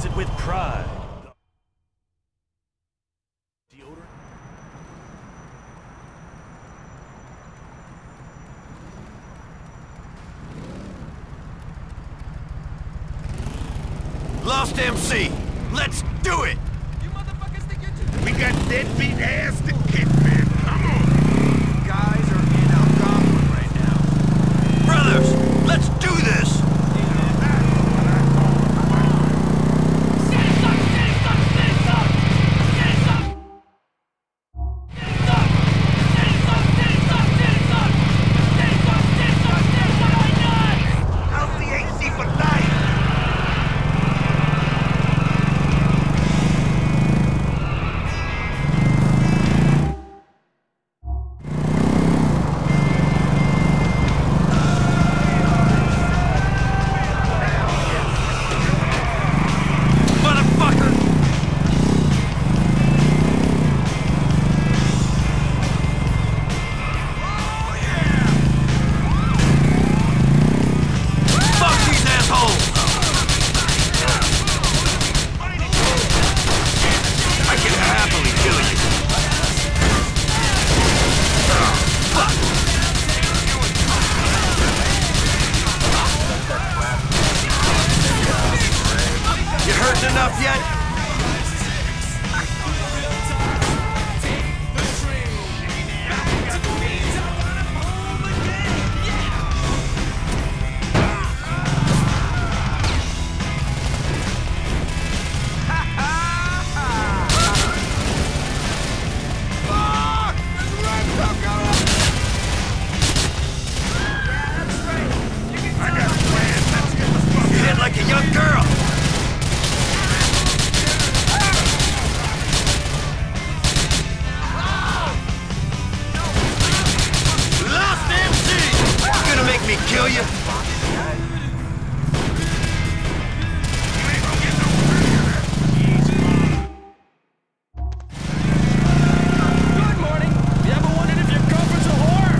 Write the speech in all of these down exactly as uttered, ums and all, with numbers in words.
does it with pride. Deodorant? Lost M C! Let's do it! You motherfuckers think you're too... We got deadbeat ass to kick, man. Come on! Guys are in Algonquin right now. Brothers, let's do this! How's the A C for life? Enough yet? You hit like a young girl! Make me kill you? Good morning. You ever wondered if your girlfriend's a whore?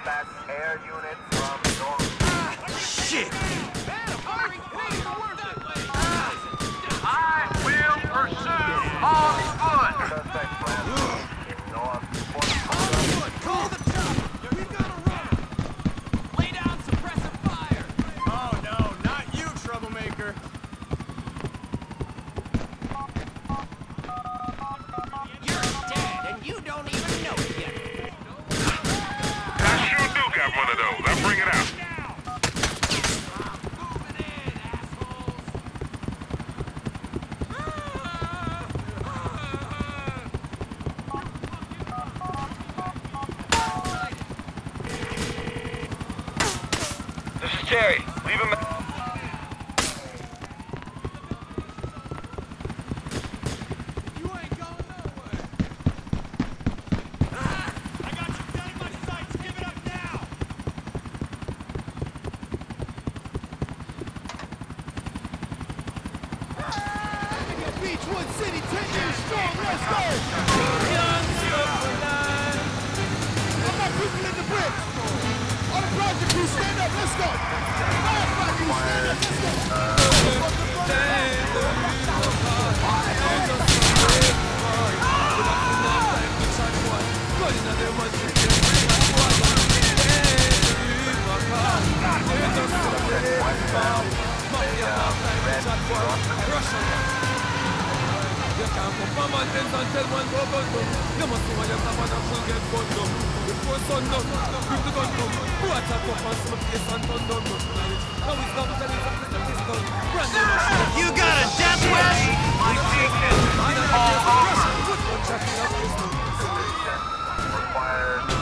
Dispatch air unit from your... Shit! I will pursue on foot. Suspect plan. North. Call the chopper! We gotta run! Lay down suppressive fire! Oh no, not you, troublemaker! You're dead, and you don't even know it yet! I sure do got one of those. I'll bring it out. This is Terry. Leave him... You ain't going nowhere! I got you dead in my sights! Give it up now! Beachwood City, ten years strong, let's go! Young Superman! All my people in the bricks! All the project crew, stand up, let's go! All project crew, stand up, let's go! You can't come from my tents and tell one go gun down. You must know your top and actually get gun down. Before sundown, grip the gun down. Watch out for us, my face and turn down. Now it's not that it's a pistol. Brand new machine. You got a death wish? My weakness. Russian, put one shot in your face now. Required